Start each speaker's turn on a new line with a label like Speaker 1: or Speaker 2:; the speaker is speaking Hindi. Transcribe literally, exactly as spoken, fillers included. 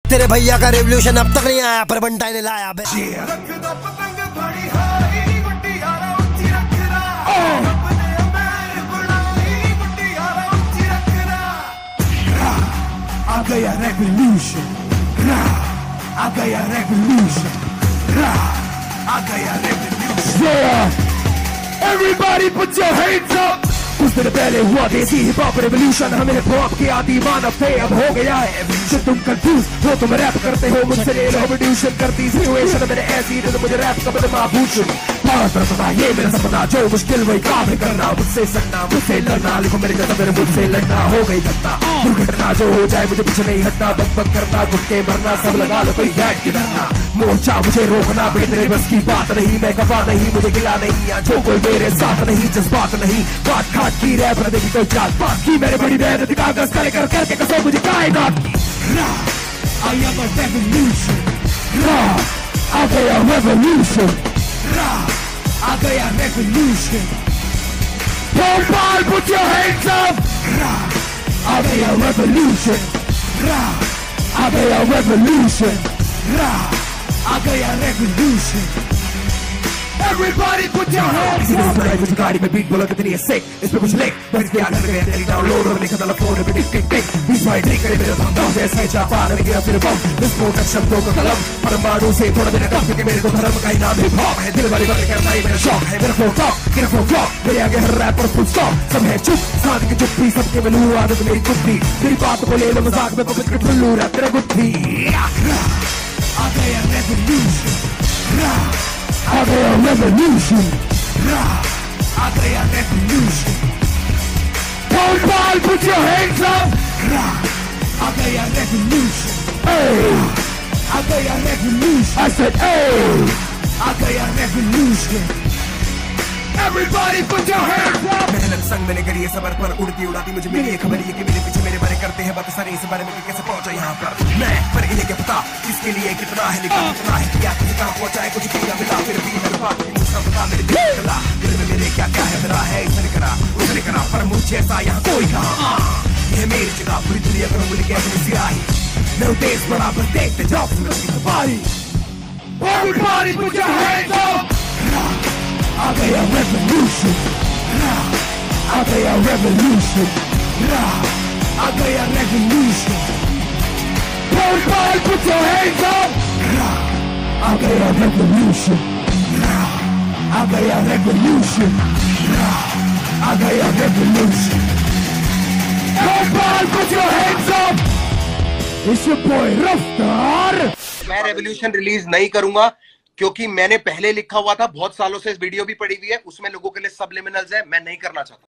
Speaker 1: तेरे भैया का रेवोल्यूशन अब तक नहीं आया पर बंटाई ने लाया बे।
Speaker 2: आ गया रेवोल्यूशन, आ गया रेवोल्यूशन, आ गया revolution. Everybody put your hands up। कुछ दिन पहले हुआ देसी हिप हॉप रेवोल्यूशन, हमें हिप हॉप की आदि मानव थे, अब हो गया है एवोल्यूशन। तुम कंफ्यूज हो, तुम रैप करते हो, मुझसे ले लो रेवोल्यूशन करती सिचुएशन। मैंने ऐसी तो मुझे रैप का बदमा भूषण पता, ये मेरा सपना जो मुश्किल वही काम करना, मुझसे सटना मुझसे लड़ना, लिखो मेरे जैसा मेरे मुझसे लड़ना, हो गई घटना दुर्घटना जो हो जाए मुझे पीछे नहीं हटना, बक बक करना घुटके मरना, सब लगा लो कोई बैठ के डरना, मोर्चा मुझे रोकना बेटे बस की बात नहीं, मैं गवा नहीं मुझे गिला नहीं, या जो कोई मेरे साथ नहीं जज्बात नहीं, बात खाट की रैप न देखी कोई जात पात की, मेरे बड़ी मेहनत कागज करे कर करके कसो मुझे कायनात की। I am a revolution, आ गया revolution, आ गया revolution। Pop put your hands up, आ गया revolution, आ गया revolution, आ गया revolution। Everybody put your hands up। मुझे गाड़ी में बीट बोला कितनी है sick, इस पे कुछ लिख, बस क्या कर गया तेरी डाउनलोड और लिखा था फोन पे टिक टिक टिक, बीस बाई टिक करे मेरे धंधा जैसे जापान में गया फिर बम, विस्फोटक शब्दों का कलम, परमाणु से थोड़ा मेरा कम, क्योंकि मेरे को धर्म का ही नाम हिप हॉप है, दिल वाली बातें करना ही मेरा शौक है, मेरा फ्लो टॉप मेरा फ्लो फ्लॉप, मेरे आगे हर रैपर फुल स्टॉप, सब है चुप साथ के चुप्पी, सबके में लू आदत मेरी कुत्ती, मेरी बात को ले लो मजाक में पकड़ के ठुल्लू रहा तेरा गुत्थी। आ गया रेवोल्यूशन, आ गया रेवोल्यूशन, आ गया revolution. Pop put your hands up, आ गया रेवोल्यूशन, आ गया रेवोल्यूशन। I said hey, आ गया revolution. Everybody put your hands up। मेहनत संग मैंने करी है सबर पर, उड़ती उड़ाती मुझे मिली है खबर ये कि मेरे पीछे मेरे बारे करते हैं बात सारे, इस बारे में कि कैसे पहुंचा यहाँ पर मैं, पर इन्हें क्या पता किसके लिए कितना है लिखा कितना है क्या किसी कहाँ पहुंचाए कुछ किया मिला, फिर भी मेरे बात की मुझसे पता मेरे दिल चला, दिल में मेरे क्या क्या है मेरा है, इसने करा उसने करा, पर मुझे ऐसा यहाँ कोई कहा, यह मेरी जगह पूरी दुनिया पर मुझे कैसे सिराही, मैं देश बराबर देखते जाओ तुम्हारी। Everybody put your hands up। आ गया revolution, आ गया revolution, आ गया revolution। Everybody put your hands up। आ गया revolution, आ गया revolution, आ गया revolution। Everybody put your hands up। It's your boy रफ्तार।
Speaker 3: मैं रेवोल्यूशन रिलीज नहीं करूंगा क्योंकि मैंने पहले लिखा हुआ था, बहुत सालों से इस वीडियो भी पड़ी हुई है, उसमें लोगों के लिए सबलिमिनल्स है, मैं नहीं करना चाहता।